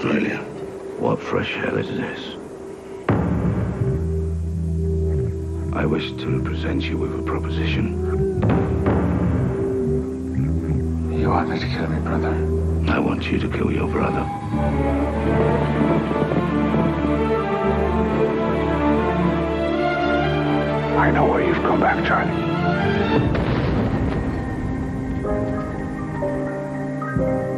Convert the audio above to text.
Australia. What fresh hell is this? I wish to present you with a proposition. You want me to kill me brother? I want you to kill your brother. I know where you've come back, Charlie.